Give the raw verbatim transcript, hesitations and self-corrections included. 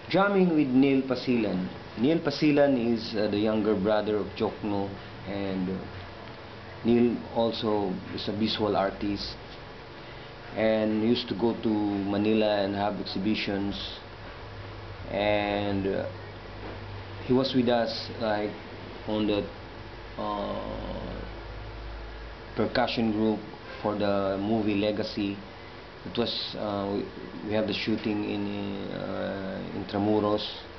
Drumming with Neil Pasilan. Neil Pasilan is uh, the younger brother of Jokno, and uh, Neil also is a visual artist and used to go to Manila and have exhibitions, and uh, he was with us like on the uh, percussion group for the movie Legacy. It was uh, we, we have the shooting in uh, Intramuros,